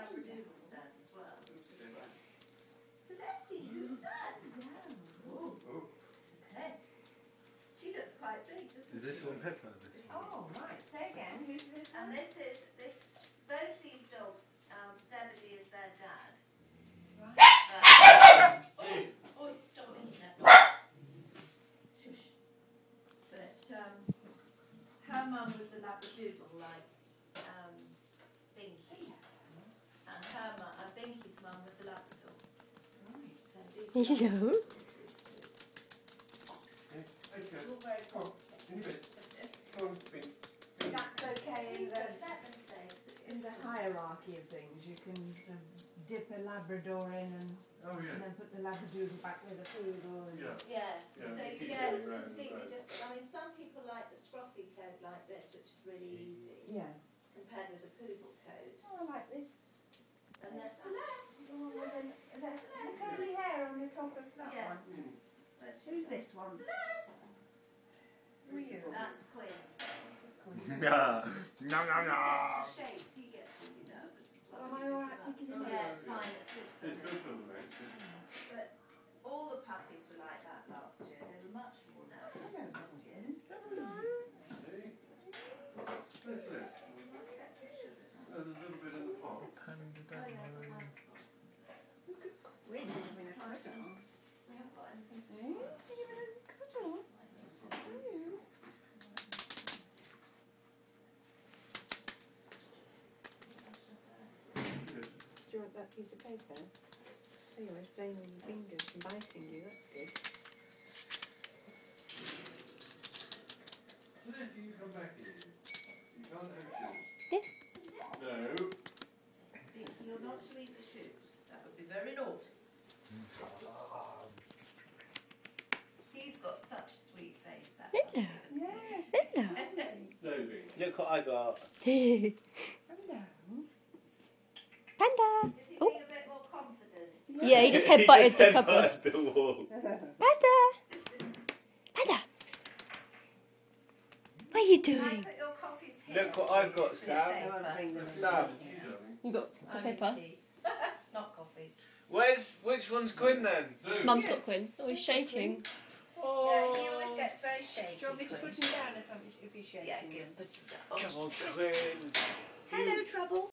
Labradoodle's dad as well. Celeste, who's that? Oh, yes. She looks quite big, doesn't she? Is this one Pepper? Oh, right. Say again. Who's this? And this is both these dogs. Zebedee is their dad. Right. Oh, stop making that noise. Shush. But her mum was a Labradoodle, like Binky, and Binky's mum was a Labrador. Right. So these are No. all very complicated. That's okay in the hierarchy of things. You can dip a Labrador in and then put the Labradoodle back with a poodle. And Yeah. So you get completely different. I mean, some people like the scruffy coat like this, which is really easy. Yeah. Compared with a poodle coat. Oh, I like this. And that's Celeste. The curly hair on the top of that one. Who's this one? Celeste. Who are you? That's Quinn. Yeah. No. That's the shades. He gets really nervous as well. Am I all right picking it up? Yeah, it's fine. It's good for It's good for them, mate. But all the puppies were like that last year. They were much more nervous than this year. What's this? There's a little bit in the pot. We're having a cuddle. We haven't got anything to Eh? You're having a cuddle? Do you want that piece of paper? Oh, you're always playing on your fingers and biting you, that's good. Celeste, you come back here. You can't have shoes. Yes. No. You're not to eat the shoes. That would be very naughty. He's got such a sweet face, that Hello. Yes. Hello. No, Bing. Look what I got. Hello. Panda. Is he Oh. being a bit more confident? Yeah, he just headbutted the cupboards. The wall. Panda. Panda. What are you Can I doing? put your coffees here? Look what I've got, It's Sam. safer. Sam. You got the paper? Only tea. Not coffees. Which one's Quinn then? No. Mum's got Quinn. Oh, he's shaking. Yeah, he always gets very shaky. Do you want me to put him down if he's shaking? Yeah, give him put him down. Come on, Quinn. Hello, Trouble.